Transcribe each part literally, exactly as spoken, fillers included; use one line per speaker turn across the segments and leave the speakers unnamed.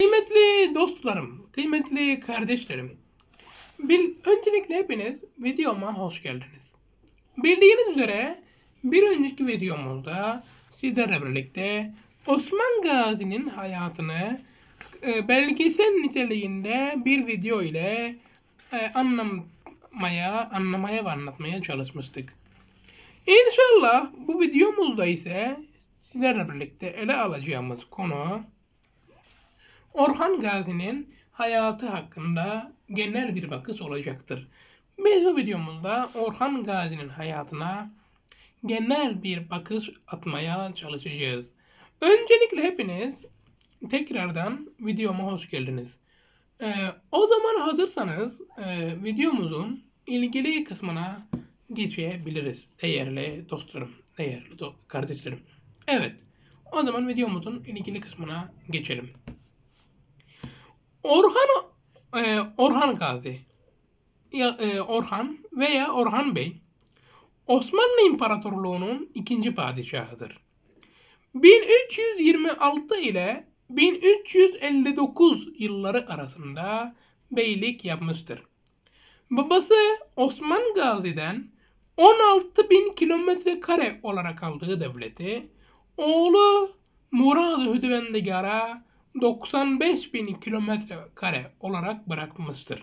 Kıymetli dostlarım, kıymetli kardeşlerim, bil, öncelikle hepiniz videoma hoş geldiniz. Bildiğiniz üzere bir önceki videomuzda sizlerle birlikte Osman Gazi'nin hayatını e, belgesel niteliğinde bir video ile e, anlamaya, anlamaya ve anlatmaya çalışmıştık. İnşallah bu videomuzda ise sizlerle birlikte ele alacağımız konu Orhan Gazi'nin hayatı hakkında genel bir bakış olacaktır. Biz bu videomuzda Orhan Gazi'nin hayatına genel bir bakış atmaya çalışacağız. Öncelikle hepiniz tekrardan videoma hoş geldiniz. Ee, o zaman hazırsanız e, videomuzun ilgili kısmına geçebiliriz değerli dostlarım, değerli do- kardeşlerim. Evet, o zaman videomuzun ilgili kısmına geçelim. Orhan e, Orhan Gazi ya, e, Orhan veya Orhan Bey Osmanlı İmparatorluğu'nun ikinci padişahıdır. bin üç yüz yirmi altı ile bin üç yüz elli dokuz yılları arasında beylik yapmıştır. Babası Osman Gazi'den on altı bin kilometre kare olarak aldığı devleti, oğlu Murad-ı Hüdvendigar'a doksan beş bin kilometre kare olarak bırakmıştır.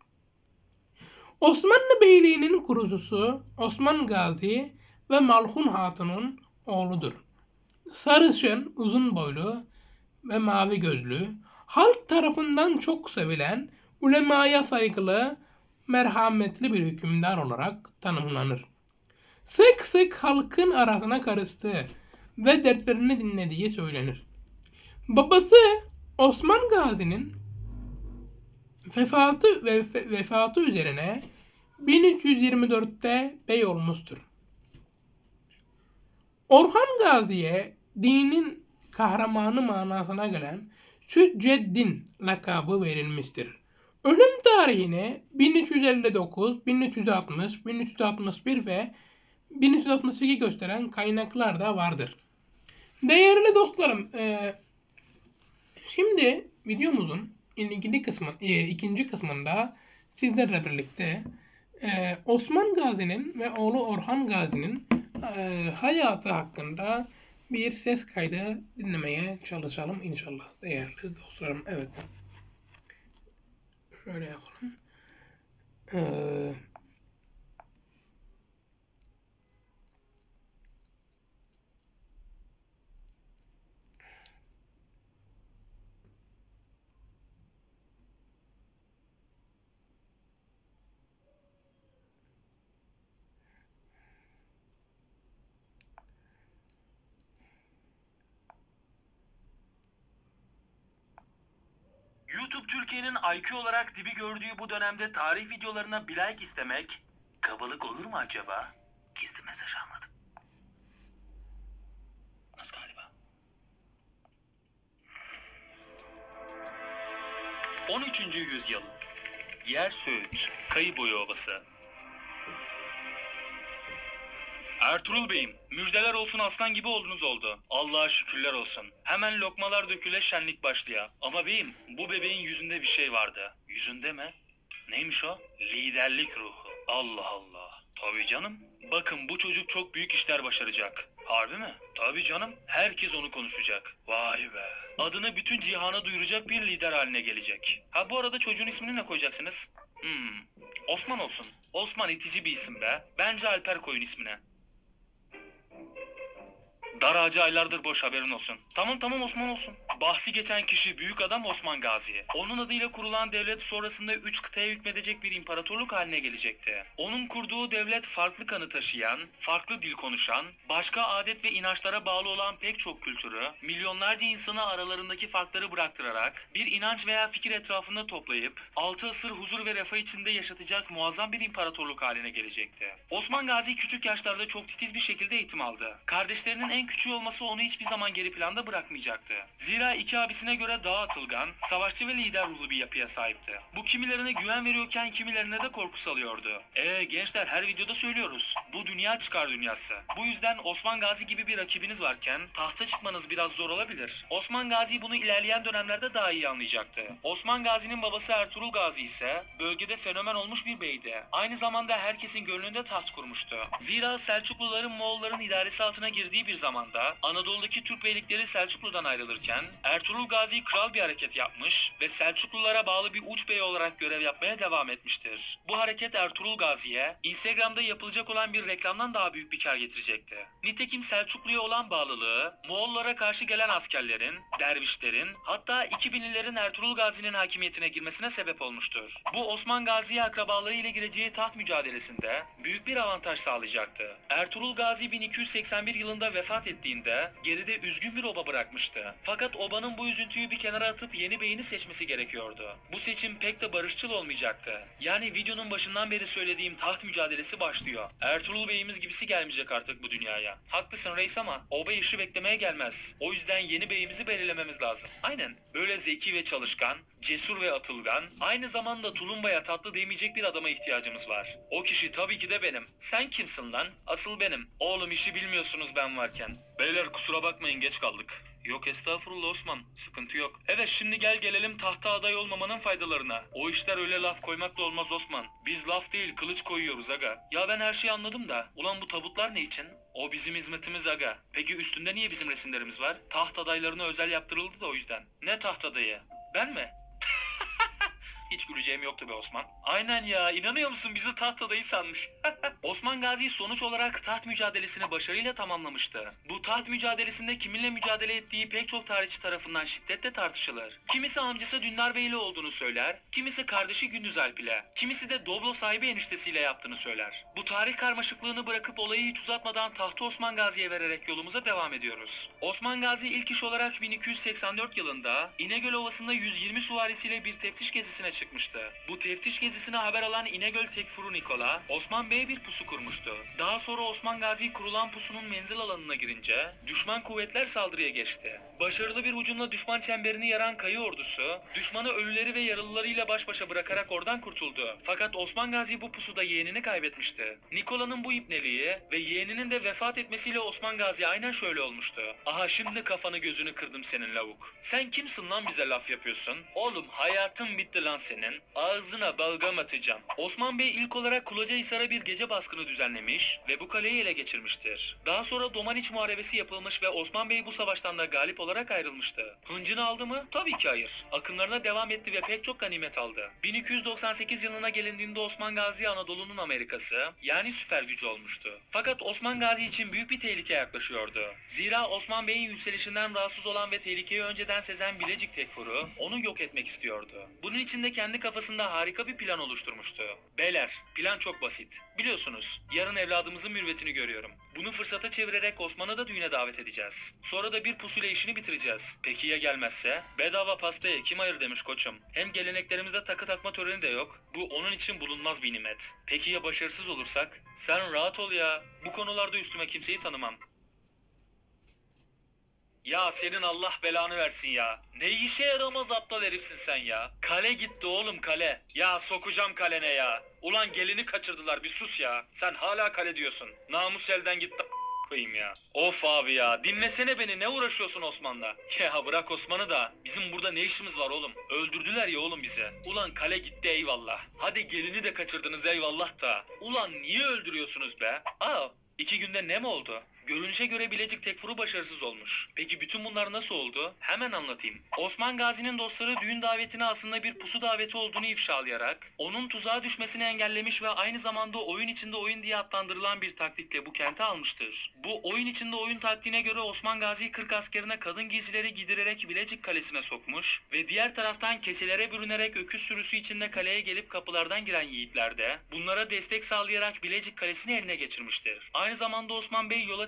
Osmanlı Beyliği'nin kurucusu Osman Gazi ve Malhun Hatun'un oğludur. Sarışın, uzun boylu ve mavi gözlü, halk tarafından çok sevilen, ulemaya saygılı, merhametli bir hükümdar olarak tanımlanır. Sık sık halkın arasına karıştığı ve dertlerini dinlediği söylenir. Babası Osman Gazi'nin vefatı ve vefatı üzerine bin üç yüz yirmi dörtte bey olmuştur. Orhan Gazi'ye dinin kahramanı manasına gelen Sücceddin lakabı verilmiştir. Ölüm tarihini bin üç yüz elli dokuz, bin üç yüz altmış, bin üç yüz altmış bir ve bin üç yüz altmış iki gösteren kaynaklar da vardır. Değerli dostlarım, e, şimdi videomuzun ilgili kısmı, e, ikinci kısmında sizlerle birlikte e, Osman Gazi'nin ve oğlu Orhan Gazi'nin e, hayatı hakkında bir ses kaydı dinlemeye çalışalım inşallah değerli dostlarım. Evet. Şöyle yapalım. Ee,
YouTube Türkiye'nin I Q olarak dibi gördüğü bu dönemde tarih videolarına bir like istemek kabalık olur mu acaba? Gizli mesaj almadım. Nasıl galiba? on üçüncü yüzyıl. Yer Söğüt, Kayıboyu Obası. Ertuğrul Bey'im, müjdeler olsun aslan gibi oldunuz oldu. Allah'a şükürler olsun. Hemen lokmalar döküle şenlik başlıyor. Ama beyim, bu bebeğin yüzünde bir şey vardı. Yüzünde mi? Neymiş o? Liderlik ruhu. Allah Allah. Tabii canım. Bakın bu çocuk çok büyük işler başaracak. Harbi mi? Tabii canım. Herkes onu konuşacak. Vay be. Adını bütün cihana duyuracak bir lider haline gelecek. Ha bu arada çocuğun ismini ne koyacaksınız? Hmm. Osman olsun. Osman itici bir isim be. Bence Alper koyun ismine. Dar ağacı aylardır boş haberin olsun. Tamam tamam Osman olsun. Bahsi geçen kişi büyük adam Osman Gazi. Onun adıyla kurulan devlet sonrasında üç kıtaya hükmedecek bir imparatorluk haline gelecekti. Onun kurduğu devlet farklı kanı taşıyan, farklı dil konuşan, başka adet ve inançlara bağlı olan pek çok kültürü, milyonlarca insanı aralarındaki farkları bıraktırarak bir inanç veya fikir etrafında toplayıp altı asır huzur ve refah içinde yaşatacak muazzam bir imparatorluk haline gelecekti. Osman Gazi küçük yaşlarda çok titiz bir şekilde eğitim aldı. Kardeşlerinin en yaşından küçüğü olması onu hiçbir zaman geri planda bırakmayacaktı. Zira iki abisine göre daha atılgan, savaşçı ve lider ruhlu bir yapıya sahipti. Bu kimilerine güven veriyorken kimilerine de korku salıyordu. Eee gençler, her videoda söylüyoruz. Bu dünya çıkar dünyası. Bu yüzden Osman Gazi gibi bir rakibiniz varken tahta çıkmanız biraz zor olabilir. Osman Gazi bunu ilerleyen dönemlerde daha iyi anlayacaktı. Osman Gazi'nin babası Ertuğrul Gazi ise bölgede fenomen olmuş bir beydi. Aynı zamanda herkesin gönlünde taht kurmuştu. Zira Selçukluların Moğolların idaresi altına girdiği bir zamanda Anadolu'daki Türk beylikleri Selçuklu'dan ayrılırken Ertuğrul Gazi kral bir hareket yapmış ve Selçuklulara bağlı bir uç bey olarak görev yapmaya devam etmiştir. Bu hareket Ertuğrul Gazi'ye Instagram'da yapılacak olan bir reklamdan daha büyük bir kar getirecekti. Nitekim Selçuklu'ya olan bağlılığı Moğollara karşı gelen askerlerin, dervişlerin, hatta iki binlilerin Ertuğrul Gazi'nin hakimiyetine girmesine sebep olmuştur. Bu Osman Gazi'ye akrabalığı ile gireceği taht mücadelesinde büyük bir avantaj sağlayacaktı. Ertuğrul Gazi bin iki yüz seksen bir yılında vefat ettiğinde geride üzgün bir oba bırakmıştı. Fakat obanın bu üzüntüyü bir kenara atıp yeni beyini seçmesi gerekiyordu. Bu seçim pek de barışçıl olmayacaktı. Yani videonun başından beri söylediğim taht mücadelesi başlıyor. Ertuğrul Bey'imiz gibisi gelmeyecek artık bu dünyaya. Haklısın reis ama oba işi beklemeye gelmez. O yüzden yeni beyimizi belirlememiz lazım. Aynen. Böyle zeki ve çalışkan, cesur ve atılgan, aynı zamanda tulumbaya tatlı değmeyecek bir adama ihtiyacımız var. O kişi tabii ki de benim. Sen kimsin lan? Asıl benim. Oğlum işi bilmiyorsunuz ben varken. Beyler kusura bakmayın geç kaldık. Yok estağfurullah Osman, sıkıntı yok. Evet şimdi gel gelelim tahta aday olmamanın faydalarına. O işler öyle laf koymakla olmaz Osman. Biz laf değil kılıç koyuyoruz aga. Ya ben her şeyi anladım da. Ulan bu tabutlar ne için? O bizim hizmetimiz aga. Peki üstünde niye bizim resimlerimiz var? Taht adaylarına özel yaptırıldı da o yüzden. Ne taht adayı? Ben mi? Hiç güleceğim yoktu be Osman. Aynen ya, inanıyor musun bizi taht adayı sanmış. Osman Gazi sonuç olarak taht mücadelesini başarıyla tamamlamıştı. Bu taht mücadelesinde kiminle mücadele ettiği pek çok tarihçi tarafından şiddetle tartışılır. Kimisi amcası Dündar Bey ile olduğunu söyler, kimisi kardeşi Gündüz Alp ile, kimisi de Doblo sahibi eniştesiyle yaptığını söyler. Bu tarih karmaşıklığını bırakıp olayı hiç uzatmadan tahtı Osman Gazi'ye vererek yolumuza devam ediyoruz. Osman Gazi ilk iş olarak bin iki yüz seksen dört yılında İnegöl Ovası'nda yüz yirmi süvarisiyle bir teftiş gezisine çıkmıştı. Bu teftiş gezisine haber alan İnegöl Tekfuru Nikola, Osman Bey'e bir pusu kurmuştu. Daha sonra Osman Gazi kurulan pusunun menzil alanına girince düşman kuvvetler saldırıya geçti. Başarılı bir hücumla düşman çemberini yaran Kayı ordusu, düşmanı ölüleri ve yaralılarıyla baş başa bırakarak oradan kurtuldu. Fakat Osman Gazi bu pusuda yeğenini kaybetmişti. Nikola'nın bu ipneliği ve yeğeninin de vefat etmesiyle Osman Gazi aynen şöyle olmuştu. Aha şimdi kafanı gözünü kırdım senin lavuk. Sen kimsin lan bize laf yapıyorsun? Oğlum hayatın bitti lan senin. Ağzına balgam atacağım. Osman Bey ilk olarak Kulacahisar'a bir gece baskını düzenlemiş ve bu kaleyi ele geçirmiştir. Daha sonra Domaniç Muharebesi yapılmış ve Osman Bey bu savaştan da galip olarak ayrılmıştı. Hıncını aldı mı? Tabii ki hayır. Akınlarına devam etti ve pek çok ganimet aldı. bin iki yüz doksan sekiz yılına gelindiğinde Osman Gazi Anadolu'nun Amerikası, yani süper gücü olmuştu. Fakat Osman Gazi için büyük bir tehlike yaklaşıyordu. Zira Osman Bey'in yükselişinden rahatsız olan ve tehlikeyi önceden sezen Bilecik Tekfuru onu yok etmek istiyordu. Bunun için de kendi kafasında harika bir plan oluşturmuştu. Beyler, plan çok basit. Biliyorsunuz, yarın evladımızın mürvetini görüyorum. Bunu fırsata çevirerek Osman'ı da düğüne davet edeceğiz. Sonra da bir pusuyla işini bitireceğiz. Peki ya gelmezse? Bedava pastaya kim hayır demiş koçum. Hem geleneklerimizde takı takma töreni de yok. Bu onun için bulunmaz bir nimet. Peki ya başarısız olursak? Sen rahat ol ya. Bu konularda üstüme kimseyi tanımam. Ya senin Allah belanı versin ya. Ne işe yaramaz aptal herifsin sen ya. Kale gitti oğlum kale. Ya sokacağım kalene ya. Ulan gelini kaçırdılar bir sus ya. Sen hala kale diyorsun. Namus elden gitti koyayım ya. Of abi ya dinlesene beni ne uğraşıyorsun Osman'la? Ya bırak Osman'ı da bizim burada ne işimiz var oğlum? Öldürdüler ya oğlum bizi. Ulan kale gitti eyvallah. Hadi gelini de kaçırdınız eyvallah da. Ulan niye öldürüyorsunuz be? Aa iki günde ne mi oldu? Görünüşe göre Bilecik Tekfuru başarısız olmuş. Peki bütün bunlar nasıl oldu? Hemen anlatayım. Osman Gazi'nin dostları düğün davetini aslında bir pusu daveti olduğunu ifşalayarak onun tuzağa düşmesini engellemiş ve aynı zamanda oyun içinde oyun diye adlandırılan bir taktikle bu kenti almıştır. Bu oyun içinde oyun taktiğine göre Osman Gazi kırk askerine kadın giysileri giydirerek Bilecik Kalesi'ne sokmuş ve diğer taraftan keçelere bürünerek öküz sürüsü içinde kaleye gelip kapılardan giren yiğitler de bunlara destek sağlayarak Bilecik Kalesi'ni eline geçirmiştir. Aynı zamanda Osman Bey yola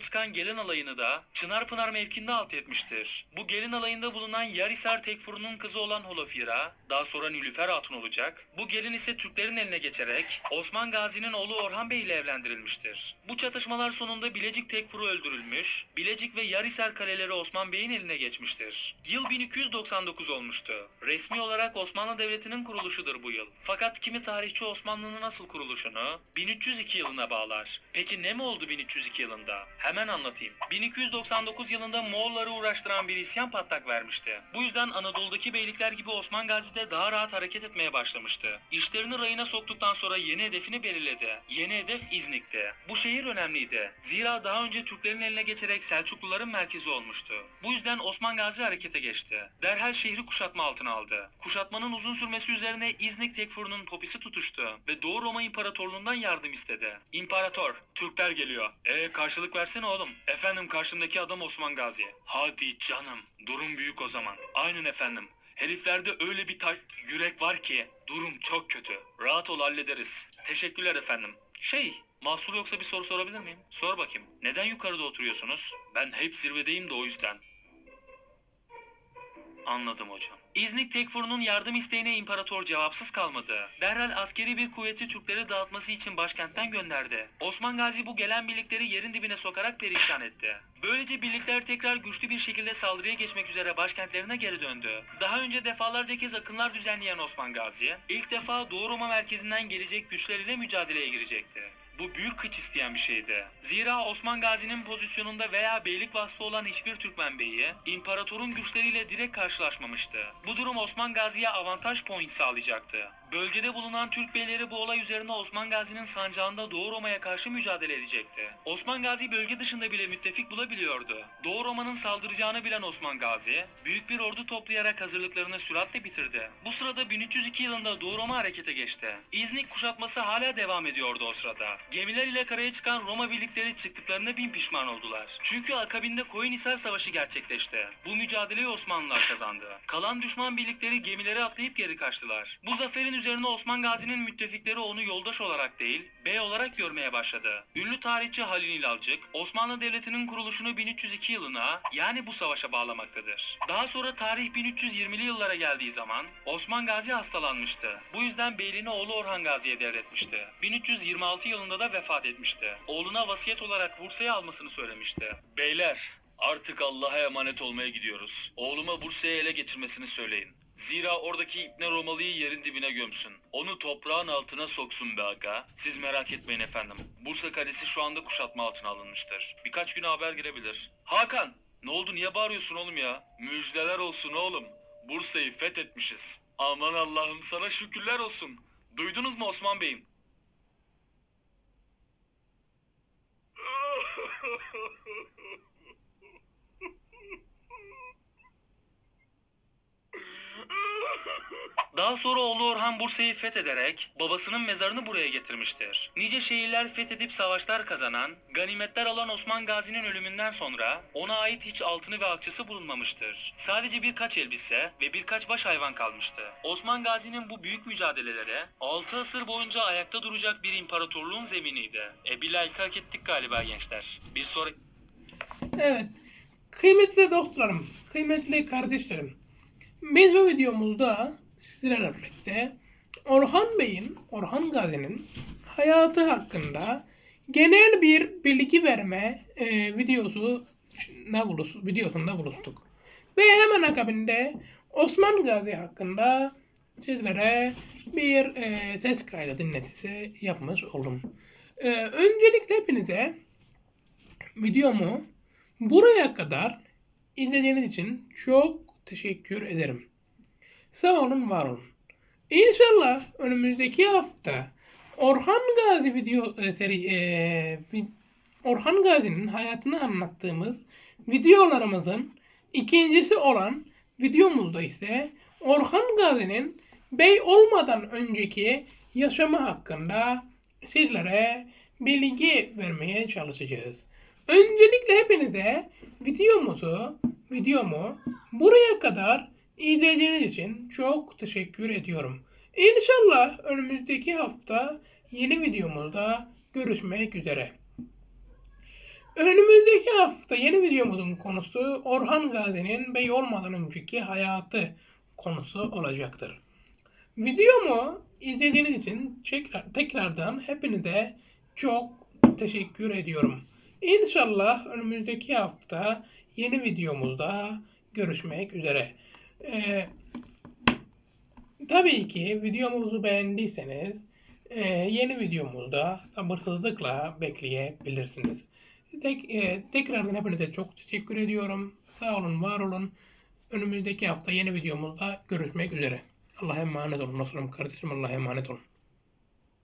çıkan gelin alayını da Çınarpınar mevkinde alt etmiştir. Bu gelin alayında bulunan Yarhisar Tekfuru'nun kızı olan Holofira, daha sonra Nilüfer Hatun olacak. Bu gelin ise Türklerin eline geçerek Osman Gazi'nin oğlu Orhan Bey ile evlendirilmiştir. Bu çatışmalar sonunda Bilecik Tekfuru öldürülmüş, Bilecik ve Yarhisar kaleleri Osman Bey'in eline geçmiştir. Yıl bin iki yüz doksan dokuz olmuştu. Resmi olarak Osmanlı Devleti'nin kuruluşudur bu yıl. Fakat kimi tarihçi Osmanlı'nın asıl kuruluşunu bin üç yüz iki yılına bağlar. Peki ne mi oldu bin üç yüz iki yılında? Hemen anlatayım. bin iki yüz doksan dokuz yılında Moğolları uğraştıran bir isyan patlak vermişti. Bu yüzden Anadolu'daki beylikler gibi Osman Gazi de daha rahat hareket etmeye başlamıştı. İşlerini rayına soktuktan sonra yeni hedefini belirledi. Yeni hedef İznik'ti. Bu şehir önemliydi. Zira daha önce Türklerin eline geçerek Selçukluların merkezi olmuştu. Bu yüzden Osman Gazi harekete geçti. Derhal şehri kuşatma altına aldı. Kuşatmanın uzun sürmesi üzerine İznik Tekfuru'nun popisi tutuştu ve Doğu Roma İmparatorluğundan yardım istedi. İmparator, Türkler geliyor. E karşılık versene oğlum. Efendim karşımdaki adam Osman Gazi. Hadi canım. Durum büyük o zaman. Aynen efendim. Heriflerde öyle bir ta- yürek var ki durum çok kötü. Rahat ol hallederiz. Teşekkürler efendim. Şey, mahsur yoksa bir soru sorabilir miyim? Sor bakayım. Neden yukarıda oturuyorsunuz? Ben hep zirvedeyim de o yüzden. Anladım hocam. İznik Tekfuru'nun yardım isteğine imparator cevapsız kalmadı. Derhal askeri bir kuvveti Türkleri dağıtması için başkentten gönderdi. Osman Gazi bu gelen birlikleri yerin dibine sokarak perişan etti. Böylece birlikler tekrar güçlü bir şekilde saldırıya geçmek üzere başkentlerine geri döndü. Daha önce defalarca kez akınlar düzenleyen Osman Gazi, ilk defa Doğu Roma merkezinden gelecek güçleriyle mücadeleye girecekti. Bu büyük kıç isteyen bir şeydi. Zira Osman Gazi'nin pozisyonunda veya beylik vasfı olan hiçbir Türkmen beyi, imparatorun güçleriyle direkt karşılaşmamıştı. Bu durum Osman Gazi'ye avantaj point sağlayacaktı. Bölgede bulunan Türk beyleri bu olay üzerine Osman Gazi'nin sancağında Doğu Roma'ya karşı mücadele edecekti. Osman Gazi bölge dışında bile müttefik bulabiliyordu. Doğu Roma'nın saldıracağını bilen Osman Gazi, büyük bir ordu toplayarak hazırlıklarını süratle bitirdi. Bu sırada bin üç yüz iki yılında Doğu Roma harekete geçti. İznik kuşatması hala devam ediyordu o sırada. Gemiler ile karaya çıkan Roma birlikleri çıktıklarına bin pişman oldular. Çünkü akabinde Koyunhisar Savaşı gerçekleşti. Bu mücadeleyi Osmanlılar kazandı. Kalan düşman birlikleri gemilere atlayıp geri kaçtılar. Bu zaferin üzerine Osman Gazi'nin müttefikleri onu yoldaş olarak değil, bey olarak görmeye başladı. Ünlü tarihçi Halil İlalcık, Osmanlı Devleti'nin kuruluşunu bin üç yüz iki yılına, yani bu savaşa bağlamaktadır. Daha sonra tarih bin üç yüz yirmili yıllara geldiği zaman Osman Gazi hastalanmıştı. Bu yüzden beyliğini oğlu Orhan Gazi'ye devretmişti. bin üç yüz yirmi altı yılında da vefat etmişti. Oğluna vasiyet olarak Bursa'ya almasını söylemişti. Beyler, artık Allah'a emanet olmaya gidiyoruz. Oğluma Bursa'ya ele geçirmesini söyleyin. Zira oradaki İbne Romalı'yı yerin dibine gömsün. Onu toprağın altına soksun be aga. Siz merak etmeyin efendim. Bursa Kalesi şu anda kuşatma altına alınmıştır. Birkaç güne haber girebilir. Hakan! Ne oldu, niye bağırıyorsun oğlum ya? Müjdeler olsun oğlum. Bursa'yı fethetmişiz. Aman Allah'ım, sana şükürler olsun. Duydunuz mu Osman Bey'im? Daha sonra oğlu Orhan Bursa'yı fethederek babasının mezarını buraya getirmiştir. Nice şehirler fethedip savaşlar kazanan, ganimetler alan Osman Gazi'nin ölümünden sonra ona ait hiç altını ve akçesi bulunmamıştır. Sadece birkaç elbise ve birkaç baş hayvan kalmıştı. Osman Gazi'nin bu büyük mücadeleleri altı asır boyunca ayakta duracak bir imparatorluğun zeminiydi. E bir like hak ettik galiba gençler. Bir sonraki...
Evet, kıymetli dostlarım, kıymetli kardeşlerim, biz bu videomuzda sizlerle birlikte Orhan Bey'in, Orhan Gazi'nin hayatı hakkında genel bir bilgi verme e, videosu bulus, videosunda buluştuk. Ve hemen akabinde Osman Gazi hakkında sizlere bir e, ses kaydı dinletisi yapmış oldum. E, öncelikle hepinize videomu buraya kadar izlediğiniz için çok teşekkür ederim. Sağ olun, var olun. İnşallah önümüzdeki hafta Orhan Gazi video e, seri e, vid, Orhan Gazi'nin hayatını anlattığımız videolarımızın ikincisi olan videomuzda ise Orhan Gazi'nin bey olmadan önceki yaşamı hakkında sizlere bilgi vermeye çalışacağız. Öncelikle hepinize videomuzu, videomu buraya kadar izlediğiniz için çok teşekkür ediyorum. İnşallah önümüzdeki hafta yeni videomuzda görüşmek üzere. Önümüzdeki hafta yeni videomuzun konusu Orhan Gazi'nin bey olmadan önceki hayatı konusu olacaktır. Videomu izlediğiniz için tekrar, tekrardan hepinize çok teşekkür ediyorum. İnşallah önümüzdeki hafta yeni videomuzda görüşmek üzere. Ee, tabii ki videomuzu beğendiyseniz e, yeni videomuzda sabırsızlıkla bekleyebilirsiniz. Tek, e, tekrardan hepinize çok teşekkür ediyorum. Sağ olun, var olun. Önümüzdeki hafta yeni videomuzda görüşmek üzere. Allah'a emanet olun. Nasılım kardeşim, Allah'a emanet olun.